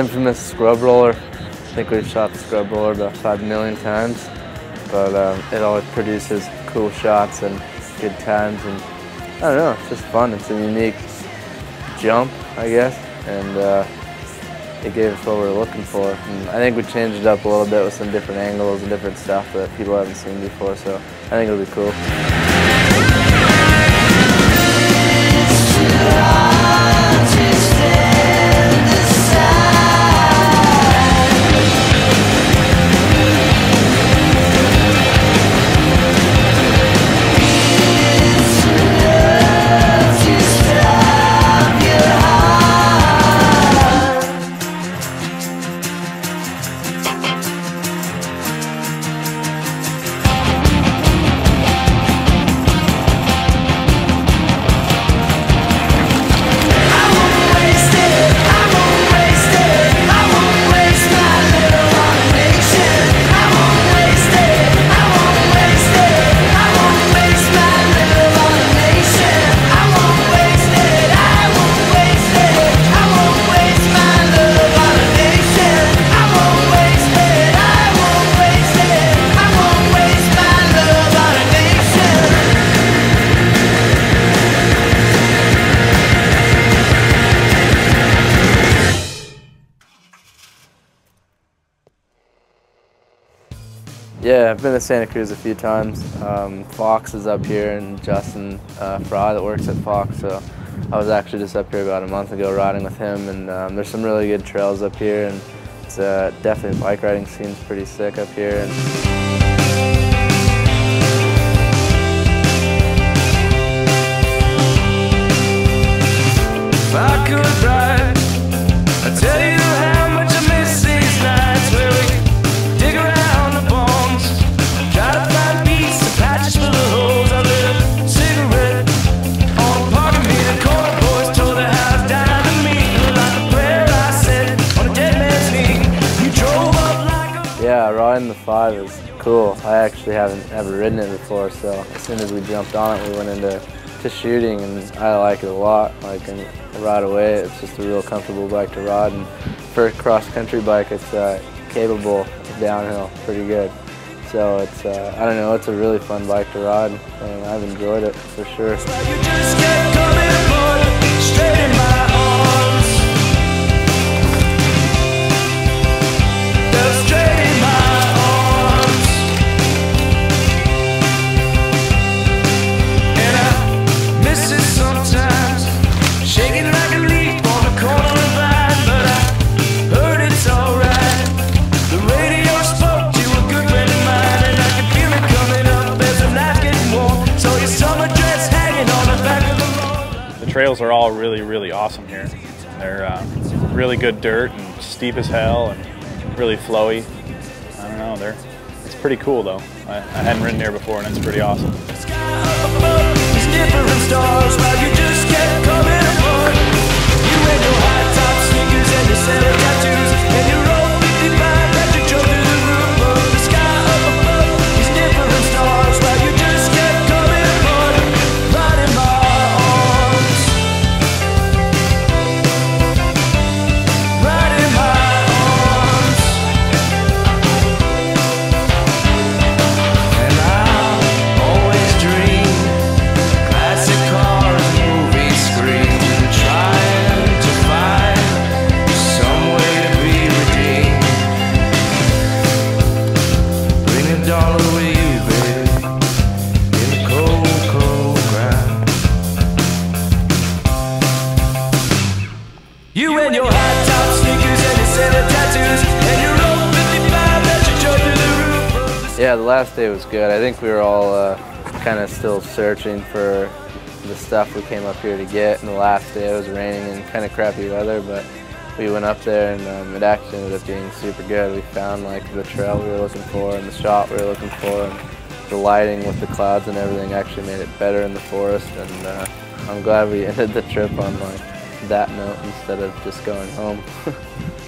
infamous scrub roller. I think we've shot the scrub roller about 5 million times, but it always produces cool shots and good times, and I don't know, it's just fun. It's a unique jump, I guess, and it gave us what we were looking for. And I think we changed it up a little bit with some different angles and different stuff that people haven't seen before, so I think it'll be cool. Yeah, I've been to Santa Cruz a few times. Fox is up here, and Justin Fry that works at Fox, so I was actually just up here about a month ago riding with him, and there's some really good trails up here, and it's definitely the bike riding scene's pretty sick up here. If I could ride, I'd tell you how much I miss these nights where we dig around the bones, try to find peace and patches full of holes. I lit a cigarette on a parking meter. Corner boys tore the house down to me, like a prayer I said on a dead man's knee. You drove up like a... Yeah, riding the 5 is cool. I actually haven't ever ridden it before, so as soon as we jumped on it, we went into shooting, and I like it a lot. Like, and right away, it's just a real comfortable bike to ride, and for a cross-country bike, it's capable of downhill pretty good. So it's, I don't know, it's a really fun bike to ride, and I've enjoyed it for sure. The trails are all really awesome here. They're really good dirt and steep as hell and really flowy. I don't know, it's pretty cool though. I hadn't ridden here before, and it's pretty awesome. You and your high top sneakers and your sailor tattoos and your old 55 that you drove through the roof. Yeah, the last day was good. I think we were all kind of still searching for the stuff we came up here to get, and the last day it was raining and kind of crappy weather, but we went up there, and it actually ended up being super good. We found like the trail we were looking for and the shot we were looking for, and the lighting with the clouds and everything actually made it better in the forest, and I'm glad we ended the trip on like that note instead of just going home.